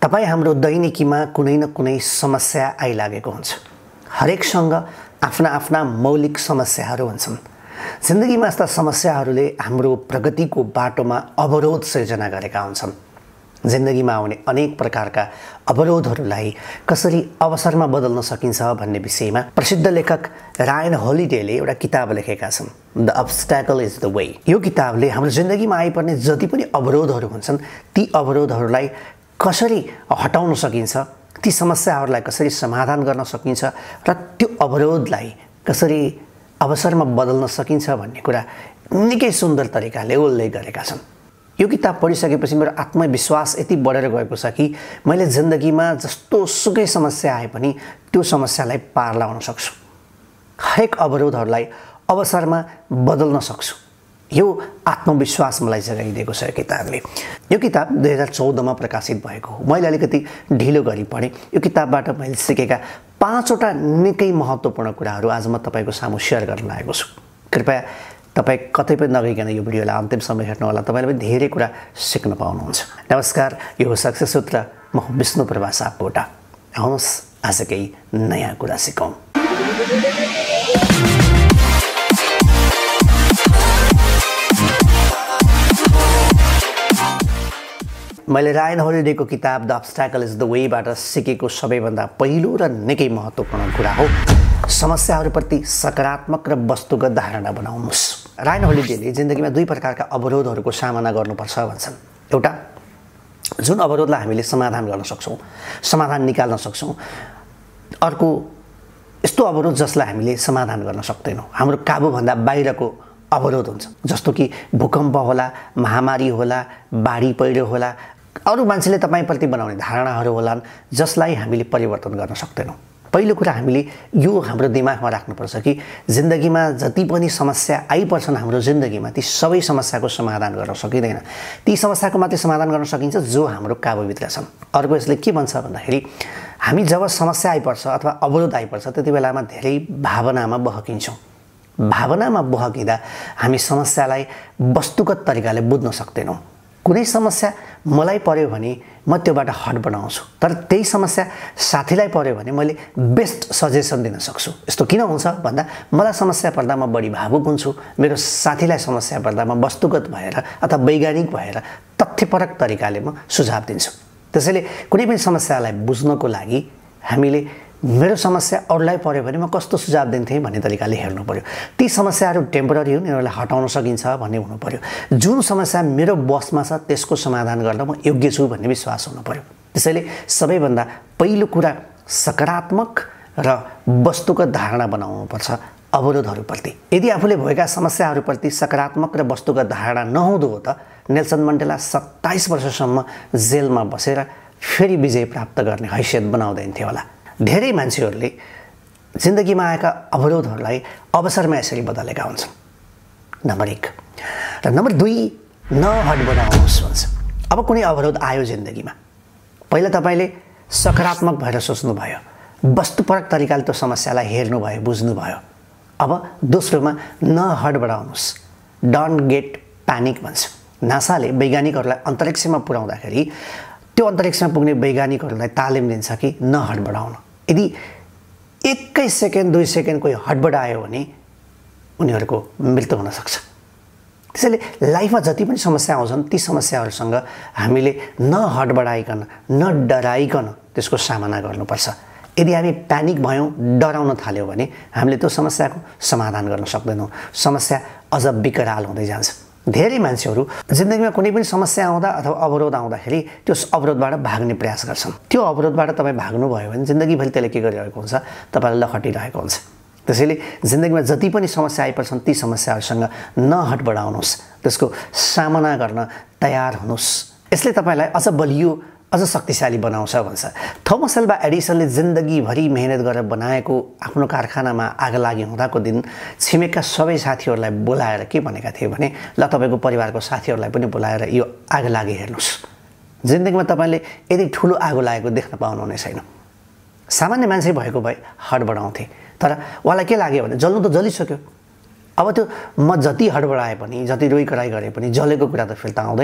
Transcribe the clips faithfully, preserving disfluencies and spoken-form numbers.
तपाई हाम्रो दैनिकीमा कुनै न कुनै समस्या आइलागेको हुन्छ। हरेकसँग आफ्ना आफ्ना मौलिक समस्याहरू हुन्छन्। जिन्दगीमा यस्ता समस्याहरूले हाम्रो प्रगतिको बाटोमा अवरोध सिर्जना गरेका हुन्छन्। जिन्दगीमा आउने अनेक प्रकारका अवरोधहरूलाई कसरी अवसरमा बदल्न सकिन्छ भन्ने विषयमा प्रसिद्ध लेखक रायन होलिडेले एउटा किताब लेखेका छन्, the obstacle is the way. यो किताबले हाम्रो जिन्दगीमा आइपर्ने जति पनि अवरोधहरू हुन्छन् ती अवरोधहरूलाई कसरी हटाउन सकिन्छ, ती समस्याहरूलाई कसरी समाधान गर्न सकिन्छ र त्यो अवरोधलाई कसरी अवसरमा बदल्न सकिन्छ भन्ने कुरा निकै सुन्दर तरिकाले उल्लेख गरेका छन्। यो किताब पढिसकेपछि मेरो आत्मविश्वास यति बढेर गएको छ कि मैले जिन्दगीमा जस्तो सुकै समस्या आए पनि त्यो समस्यालाई पार लगाउन सक्छु, हरेक अवरोधहरूलाई अवसरमा बदल्न सक्छु। यो आत्मविश्वास मलाई जगाइदिएको छ यो किताबले। यो किताब दुई हजार चौधमा प्रकाशित भएको हो। मैले अलिकति ढिलो गरी पढेँ। यो किताबबाट मैले सिकेका पाँचवटा निकै महत्त्वपूर्ण कुराहरू आज म तपाईँको सामु सेयर गर्न लागेको छु। कृपया तपाईँ कतै पनि नगइकन यो भिडियोलाई अन्तिमसम्म हेर्नुहोला, तपाईँले पनि धेरै कुरा सिक्न पाउनुहुन्छ। नमस्कार, यो हो सक्सेस सूत्र। म विष्णु प्रवा sapkota। आउनुहोस् आज केही नयाँ कुरा सिकौँ। मैले रायन होलिडेको किताब द अब्स्ट्याकल इज द वेबाट सिकेको सबैभन्दा पहिलो र निकै महत्त्वपूर्ण कुरा हो समस्याहरूप्रति सकारात्मक र वस्तुगत धारणा बनाउनुहोस्। रायन होलिडेले जिन्दगीमा दुई प्रकारका अवरोधहरूको सामना गर्नुपर्छ भन्छन्। एउटा, जुन अवरोधलाई हामीले समाधान गर्न सक्छौँ, समाधान निकाल्न सक्छौँ। अर्को, यस्तो अवरोध जसलाई हामीले समाधान गर्न सक्दैनौँ, हाम्रो काबुभन्दा बाहिरको अवरोध हुन्छ। जस्तो कि भूकम्प होला, महामारी होला, बाढी पहिरो होला, अरू मान्छेले तपाईँप्रति बनाउने धारणाहरू होलान् जसलाई हामीले परिवर्तन गर्न सक्दैनौँ। पहिलो कुरा हामीले यो हाम्रो दिमागमा राख्नुपर्छ कि जिन्दगीमा जति पनि समस्या आइपर्छन् हाम्रो जिन्दगीमा ती सबै समस्याको समाधान गर्न सकिँदैन। ती समस्याको मात्रै समाधान गर्न सकिन्छ जो हाम्रो काबुभित्र छन्। अर्को यसले के भन्छ भन्दाखेरि हामी जब समस्या आइपर्छ अथवा अवरोध आइपर्छ त्यति बेलामा धेरै भावनामा बहकिन्छौँ। भावनामा बहकिँदा हामी समस्यालाई वस्तुगत तरिकाले बुझ्न सक्दैनौँ। कुनै समस्या मलाई पर्यो भने म त्योबाट हट बनाउँछु, तर त्यही समस्या साथीलाई पर्यो भने मैले बेस्ट सजेसन दिन सक्छु। यस्तो किन हुन्छ भन्दा मलाई समस्या पर्दा म बढी भावुक हुन्छु, मेरो साथीलाई समस्या पर्दा म वस्तुगत भएर अथवा वैज्ञानिक भएर तथ्यपरक तरिकाले म सुझाव दिन्छु। त्यसैले कुनै पनि समस्यालाई बुझ्नको लागि हामीले मेरो समस्या अरूलाई पर्यो भने म कस्तो सुझाव दिन्थेँ भन्ने तरिकाले हेर्नु पर्यो। ती समस्याहरू टेम्पोररी हुन्, यिनीहरूलाई हटाउन सकिन्छ भन्ने हुनु पर्यो। जुन समस्या मेरो बसमा छ त्यसको समाधान गर्न म योग्य छु भन्ने विश्वास हुनु पर्यो। त्यसैले सबैभन्दा पहिलो कुरा सकारात्मक र वस्तुगत धारणा बनाउनुपर्छ अवरोधहरूप्रति। यदि आफूले भएका समस्याहरूप्रति सकारात्मक र वस्तुगत धारणा नहुँदो हो त नेल्सन मण्डेला सत्ताइस वर्षसम्म जेलमा बसेर फेरि विजय प्राप्त गर्ने हैसियत बनाउँदैन्थे होला। धेरै मान्छेहरूले जिन्दगीमा आएका अवरोधहरूलाई अवसरमा यसरी बदलेका हुन्छन्। नम्बर एक र नम्बर दुई, नहट बनाउनुहोस् भन्छ। अब कुनै अवरोध आयो जिन्दगीमा, पहिला तपाईँले सकारात्मक भएर सोच्नुभयो, वस्तुपरक तरिकाले त्यो समस्यालाई हेर्नुभयो, बुझ्नुभयो। अब दोस्रोमा नहट बढाउनुहोस्, डोन्ट गेट प्यानिक भन्छ। नासाले वैज्ञानिकहरूलाई अन्तरिक्षमा पुर्याउँदाखेरि त्यो अन्तरिक्षमा पुग्ने वैज्ञानिकहरूलाई तालिम दिन्छ कि नहट बढाउन। यदि एकै सेकेन्ड दुई सेकेन्ड कोही हडबडायो भने उनीहरूको मृत्यु हुनसक्छ। त्यसैले लाइफमा जति पनि समस्या आउँछन् ती समस्याहरूसँग हामीले न हडबडाइकन न डराइकन त्यसको सामना गर्नुपर्छ। यदि हामी प्यानिक भयौँ, डराउन थाल्यौँ भने हामीले त्यो समस्याको समाधान गर्न सक्दैनौँ। समस्या अझ विकराल हुँदै जान्छ। धेरै मान्छेहरू जिन्दगीमा कुनै पनि समस्या आउँदा अथवा अवरोध आउँदाखेरि त्यो अवरोधबाट भाग्ने प्रयास गर्छन्। त्यो अवरोधबाट तपाईँ भाग्नुभयो भने जिन्दगीभरि त्यसले के गरिरहेको हुन्छ, तपाईँलाई लखटिरहेको हुन्छ। त्यसैले जिन्दगीमा जति पनि समस्या आइपर्छन् ती समस्याहरूसँग नहट बढाउनुहोस्, त्यसको सामना गर्न तयार हुनुहोस्। यसले तपाईँलाई अझ बलियो, अझ शक्तिशाली बनाउँछ भन्छ। थोमस एल्वा एडिसनले जिन्दगीभरि मेहनत गरेर बनाएको आफ्नो कारखानामा आग लागि हुँदाको दिन छिमेकका सबै साथीहरूलाई बोलाएर के भनेका थिए भने ल तपाईँको परिवारको साथीहरूलाई पनि बोलाएर यो आग लागि हेर्नुहोस्। जिन्दगीमा तपाईँले यदि ठुलो आगो लागेको देख्न पाउनुहुने छैन। सामान्य मान्छे भएको भए हट बढाउँथे, तर उहाँलाई के लाग्यो भने जल्नु त जलिसक्यो। अब त्यो म जति हडबडाए पनि, जति रोइकराइ गरे पनि जलेको कुरा त फिर्ता आउँदैन।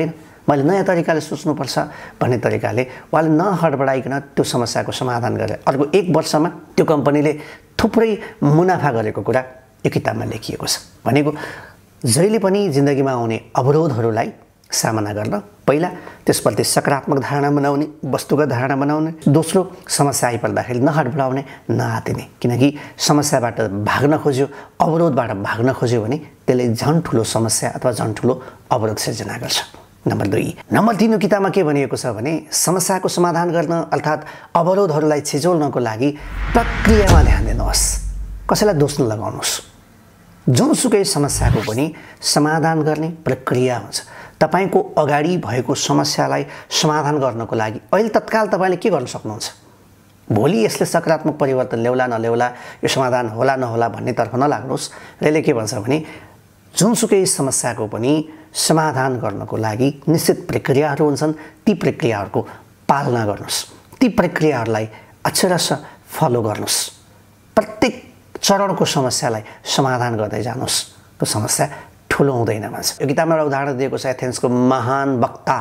मैले नयाँ तरिकाले सोच्नुपर्छ भन्ने तरिकाले उहाँले नहडबडाइकन त्यो समस्याको समाधान गरे। अर्को एक वर्षमा त्यो कम्पनीले थुप्रै मुनाफा गरेको कुरा यो किताबमा लेखिएको छ। भनेको जहिले पनि जिन्दगीमा आउने अवरोधहरूलाई सामना गर्न पहिला त्यसप्रति सकारात्मक धारणा बनाउने, वस्तुगत धारणा बनाउने, दोस्रो समस्या आइपर्दाखेरि नहडबडाउने, नआतिने। किनकि समस्याबाट भाग्न खोज्यो, अवरोधबाट भाग्न खोज्यो भने त्यसले झन् ठुलो समस्या अथवा झन् ठुलो अवरोध सिर्जना गर्छ। नम्बर दुई नम्बर तीन किताबमा के भनिएको छ भने समस्याको समाधान गर्न अर्थात् अवरोधहरूलाई छिचोल्नको लागि प्रक्रियामा ध्यान दिनुहोस्, कसैलाई दोष नलगाउनुहोस्। जुनसुकै समस्याको पनि समाधान गर्ने प्रक्रिया हुन्छ। तपाईको अगाडि भएको समस्यालाई समाधान गर्नको लागि अहिले तत्काल तपाईले के गर्न सक्नुहुन्छ? भोलि यसले सकारात्मक परिवर्तन ल्याउला नल्याउला, यो समाधान होला नहोला भन्नेतर्फ नलाग्नुहोस्। यसले के भन्छ भने जुनसुकै समस्याको पनि समाधान गर्नको लागि निश्चित प्रक्रियाहरू हुन्छन्, ती प्रक्रियाहरूको पालना गर्नुहोस्, ती प्रक्रियाहरूलाई अक्षरशः फलो गर्नुहोस्। प्रत्येक चरणको समस्यालाई समाधान गर्दै जानुहोस्, त्यो समस्या ठुलो हुँदैन भन्छ। यो किताबमा एउटा उदाहरण दिएको छ एथेन्सको महान वक्ता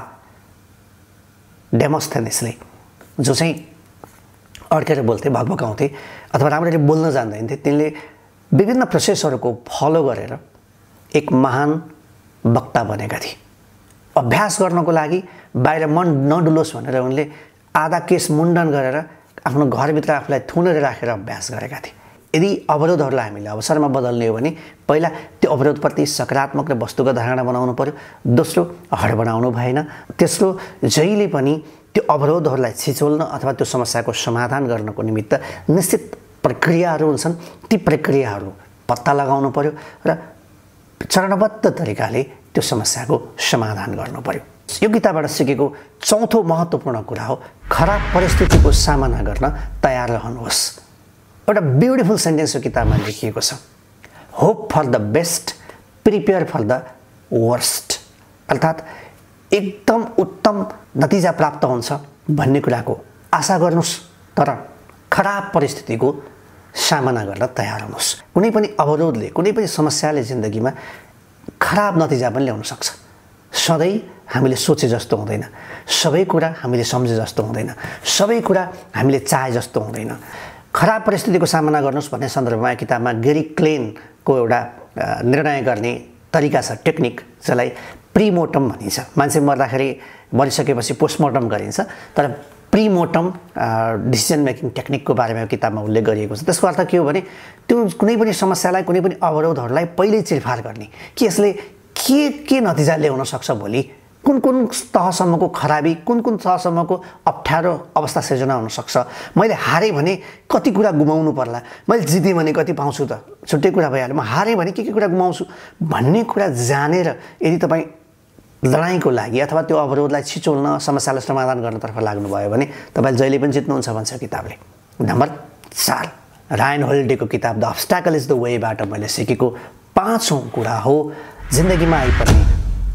डेमोस्थेनेसले, जो चाहिँ अड्केर बोल्थे, भगभगाउँथे अथवा राम्ररी बोल्न जान्दैनथे। तिनले विभिन्न प्रोसेसहरूको फलो गरेर एक महान वक्ता बनेका थिए। अभ्यास गर्नको लागि बाहिर मन नडुलोस् भनेर उनले आधा केस मुण्डन गरेर आफ्नो घरभित्र आफूलाई थुनेर राखेर अभ्यास गरेका थिए। यदि अवरोधहरूलाई हामीले अवसरमा बदल्ने हो भने पहिला त्यो अवरोधप्रति सकारात्मक र वस्तुगत धारणा बनाउनु पर्यो, दोस्रो हडबडाउनु भएन, तेस्रो जहिले पनि त्यो अवरोधहरूलाई छिचोल्न अथवा त्यो समस्याको समाधान गर्नको निमित्त निश्चित प्रक्रियाहरू हुन्छन्, ती प्रक्रियाहरू पत्ता लगाउनु पर्यो र चरणबद्ध तरिकाले त्यो समस्याको समाधान गर्नु पर्यो। यो किताबबाट सिकेको चौथो महत्त्वपूर्ण कुरा हो खराब परिस्थितिको सामना गर्न तयार रहनुहोस्। एउटा ब्युटिफुल सेन्टेन्स यो किताबमा लेखिएको छ, hope for the best, prepare for the worst. अर्थात् एकदम उत्तम नतिजा प्राप्त हुन्छ भन्ने कुराको आशा गर्नुहोस्, तर खराब परिस्थितिको सामना गर्न तयार हुनुहोस्। कुनै पनि अवरोधले, कुनै पनि समस्याले जिन्दगीमा खराब नतिजा पनि ल्याउन सक्छ। सधैँ हामीले सोचे जस्तो हुँदैन, सबै कुरा हामीले सम्झे जस्तो हुँदैन, सबै कुरा हामीले चाहे जस्तो हुँदैन। खराब परिस्थितिको सामना गर्नुहोस् भन्ने सन्दर्भमा किताबमा गेरी क्लेनको एउटा निर्णय गर्ने तरिका छ, टेक्निक, जसलाई प्रिमोर्टम भनिन्छ। मान्छे मर्दाखेरि मरिसकेपछि पोस्टमोर्टम गरिन्छ, तर प्रिमोर्टम डिसिजन मेकिङ टेक्निकको बारेमा किताबमा उल्लेख गरिएको छ। त्यसको अर्थ के हो भने त्यो कुनै पनि समस्यालाई, कुनै पनि अवरोधहरूलाई पहिल्यै चिरफार गर्ने कि यसले के के नतिजा ल्याउन सक्छ भोलि, कुन कुन तहसम्मको खराबी, कुन कुन तहसम्मको अप्ठ्यारो अवस्था सिर्जना हुनसक्छ, मैले हारेँ भने कति कुरा गुमाउनु पर्ला, मैले जितेँ भने कति पाउँछु, त छुट्टै कुरा भइहाल्यो, म हारेँ भने के के कुरा गुमाउँछु भन्ने कुरा जानेर यदि तपाईँ लडाइँको लागि अथवा त्यो अवरोधलाई छिचोल्न, समस्यालाई समाधान गर्नतर्फ लाग्नुभयो भने तपाईँले जहिले पनि जित्नुहुन्छ भन्छ किताबले। नम्बर चार रायन होलिडेको किताब द अब्स्ट्याकल इज द वेबाट मैले सिकेको पाँचौँ कुरा हो जिन्दगीमा आइपर्ने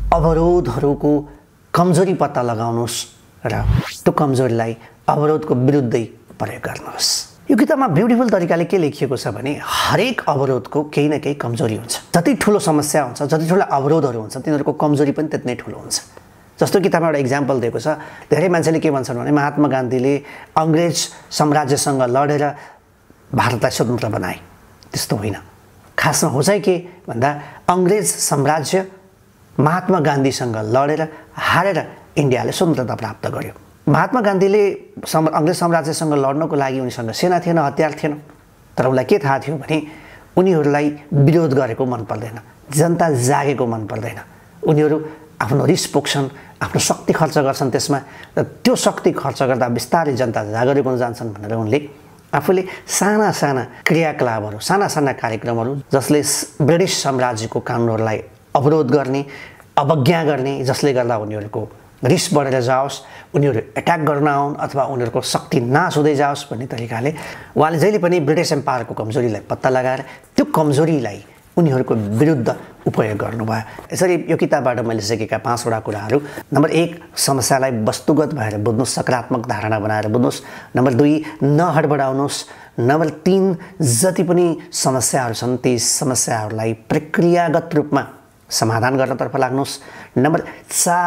अवरोधहरूको कमजोरी पत्ता लगाउनुहोस् र त्यो कमजोरीलाई अवरोधको विरुद्धै प्रयोग गर्नुहोस्। यो किताबमा ब्युटिफुल तरिकाले के लेखिएको छ भने हरेक अवरोधको केही न केही कमजोरी हुन्छ। जति ठुलो समस्या हुन्छ, जति ठुलो अवरोधहरू हुन्छ, तिनीहरूको कमजोरी पनि त्यति नै ठुलो हुन्छ। जस्तो किताबमा एउटा इक्जाम्पल दिएको छ, धेरै मान्छेले के भन्छन् भने महात्मा गान्धीले अङ्ग्रेज साम्राज्यसँग लडेर भारतलाई स्वतन्त्र बनाए। त्यस्तो होइन। खासमा हो चाहिँ के भन्दा अङ्ग्रेज साम्राज्य महात्मा गान्धीसँग लडेर हारेर इन्डियाले स्वतन्त्रता प्राप्त गर्यो। महात्मा गान्धीले अङ्ग्रेज साम्राज्यसँग लड्नको लागि उनीसँग सेना थिएन, हतियार थिएन, तर उनलाई के थाहा थियो भने उनीहरूलाई विरोध गरेको मन पर्दैन, जनता जागेको मन पर्दैन। उनीहरू आफ्नो रिस पोख्छन्, आफ्नो शक्ति खर्च गर्छन् त्यसमा, र त्यो शक्ति खर्च गर्दा बिस्तारै जनता जागरुक हुन जान्छन् भनेर उनले आफूले साना साना क्रियाकलापहरू, साना साना कार्यक्रमहरू जसले ब्रिटिस साम्राज्यको कानुनहरूलाई अवरोध गर्ने, अवज्ञा गर्ने, जसले गर्दा उनीहरूको रिस बढेर जाओस्, उनीहरू एट्याक गर्न आउन् अथवा उनीहरूको शक्ति नाश हुँदै जाओस् भन्ने तरिकाले उहाँले जहिले पनि ब्रिटिस एम्पायरको कमजोरीलाई पत्ता लगाएर त्यो कमजोरीलाई उनीहरूको विरुद्ध उपयोग गर्नुभयो। यसरी यो किताबबाट मैले सिकेका पाँचवटा कुराहरू, नम्बर एक समस्यालाई वस्तुगत भएर बुझ्नुहोस्, सकारात्मक धारणा बनाएर बुझ्नुहोस्। नम्बर दुई नहडबडाउनुहोस्। नम्बर तीन जति पनि समस्याहरू छन् ती समस्याहरूलाई प्रक्रियागत रूपमा समाधान गर्नतर्फ लाग्नुहोस्। नम्बर चार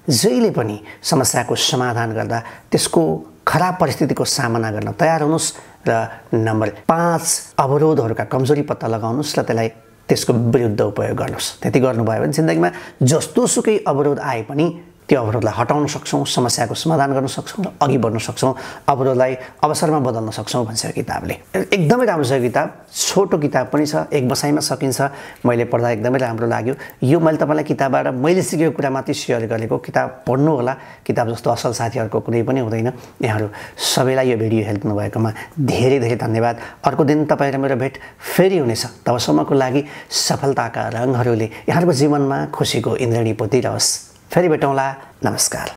जहिले पनि समस्याको समाधान गर्दा त्यसको खराब परिस्थितिको सामना गर्न तयार हुनुहोस् र नम्बर पाँच अवरोधहरूका कमजोरी पत्ता लगाउनुहोस् र त्यसलाई त्यसको विरुद्ध उपयोग गर्नुहोस्। त्यति गर्नुभयो भने जिन्दगीमा जस्तोसुकै अवरोध आए पनि त्यो अवरोधलाई हटाउन सक्छौँ, समस्याको समाधान गर्न सक्छौँ र अघि बढ्न सक्छौँ, अवरोधलाई अवसरमा बदल्न सक्छौँ भन्छ यो किताबले। एकदमै राम्रो छ यो किताब, छोटो किताब पनि छ, एक बसाइमा सकिन्छ। मैले पढ्दा एकदमै राम्रो लाग्यो। यो मैले तपाईँलाई किताबबाट मैले सिकेको कुरा मात्रै सेयर गरेको, किताब पढ्नु होला। किताब जस्तो असल साथीहरूको कुनै पनि हुँदैन। यहाँहरू सबैलाई यो भिडियो हेरिदिनु भएकोमा धेरै धेरै धन्यवाद। अर्को दिन तपाईँ र मेरो भेट फेरि हुनेछ। तबसम्मको लागि सफलताका रङहरूले यहाँहरूको जीवनमा खुसीको इन्द्रेणी पोतिरहोस्। फेरि भेटौँला। नमस्कार।